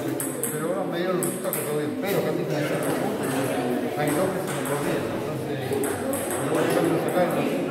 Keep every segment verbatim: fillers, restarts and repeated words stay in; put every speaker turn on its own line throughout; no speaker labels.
pero ahora me dieron los resultados todo bien. Pero que a mí me hacen los puntos, hay dos que se me perdieron. Entonces, me voy a dejar de sacar los puntos.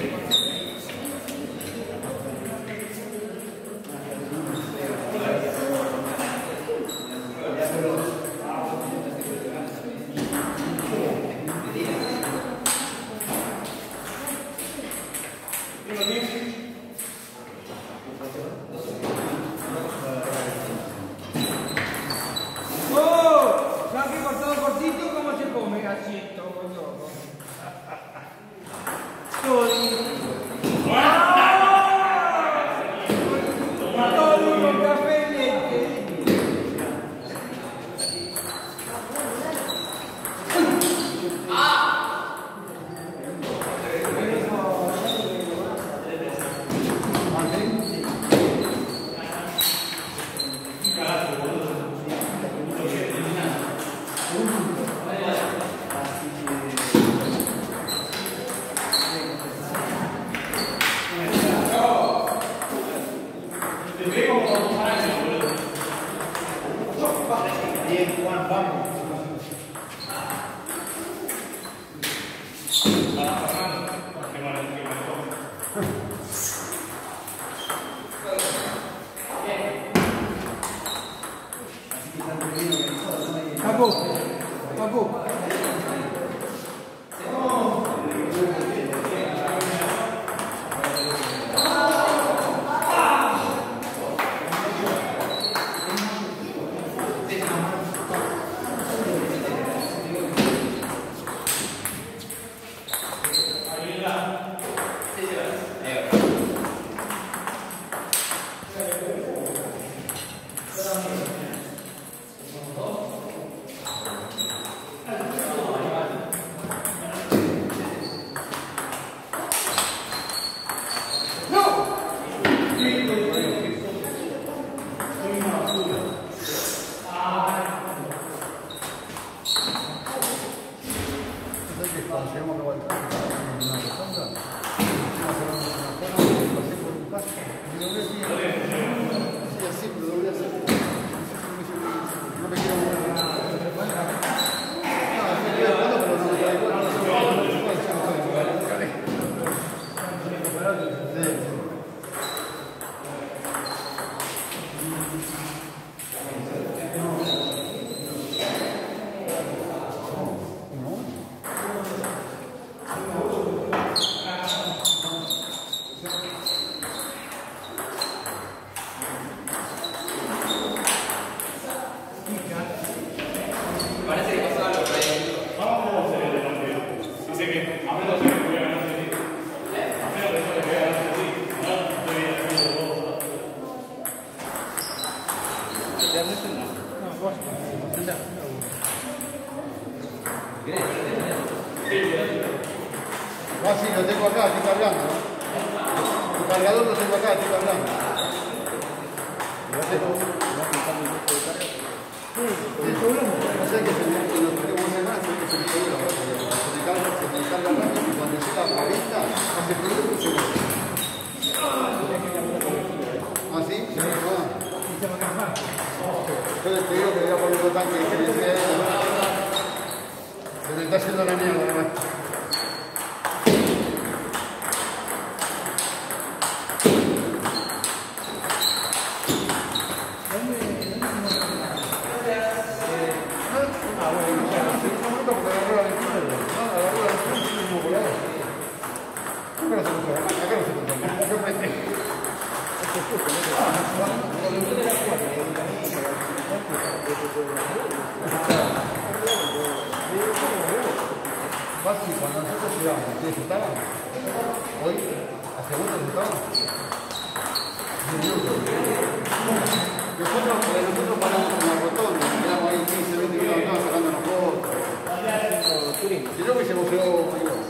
Ah, sí, lo tengo acá, estoy cargando. El cargador lo tengo acá, estoy cargando. Lo tengo. Sí, el problema. O sea que se me lo tengo muy mal, se me carga, se me carga, se me carga rápido y cuando llega a la vista, hace frío y se me. Ah, sí, se me va. Yo les digo que voy a poner un tanque que me sea. Se me está haciendo la mierda, además. Fácil, cuando nosotros llegamos, ¿ustedes estaban? Hoy, a segundos estaban. diez minutos. Nosotros, nosotros paramos en la rotonda, quedamos ahí quince, veinte minutos sacando los fotos. Si no, hubiésemos llegado igual.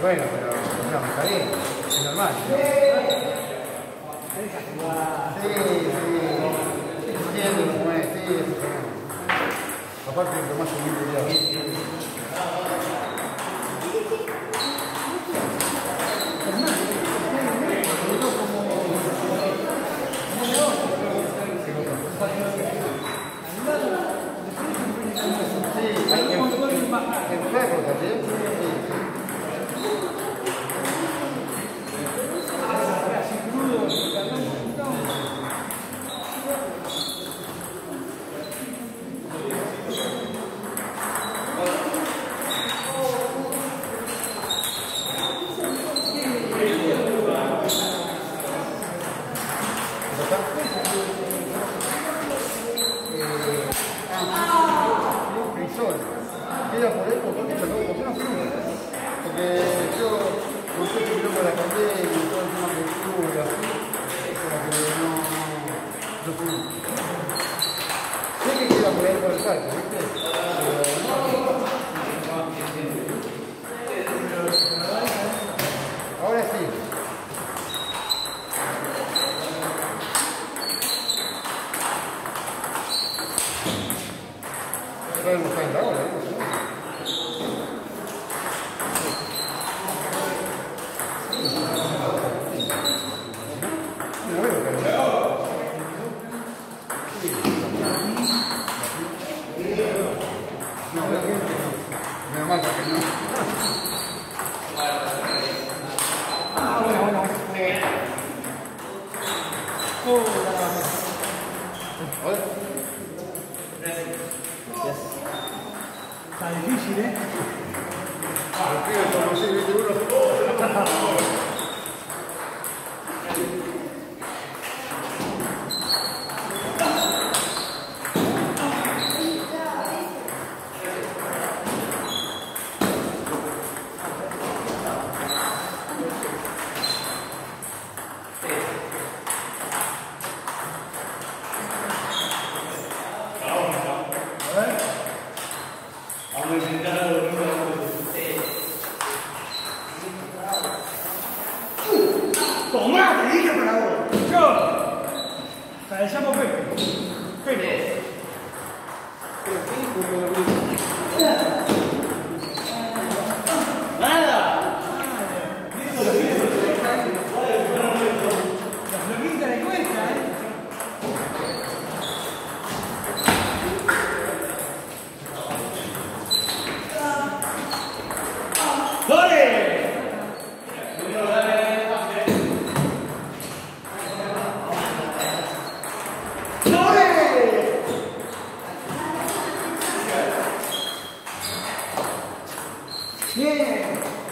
Bueno, pero no, está bien, es normal. Sí, sí, entiendo cómo es, sí, eso también. Aparte, lo más humilde ya. El perro también. Era por eso, porque yo no fui. Porque yo no sé si creo que la pandemia y todo el tema que estuvo y así, como que no, no fui. Sé que queda por ahí por el parque, ¿viste? Ahora sí. Ahora no está en la hora, ¿eh? No, me mata que no.
Ah, bueno, bueno. Oh,
¿Hola?
está difícil, ¿eh?
El pibe como si viste uno.
¡Tomá! Te dije para vos. Yo. Cabezamos Pepe. Pepe. Nada. La floquita le cuesta, ¿eh? ¡Dale! Bien.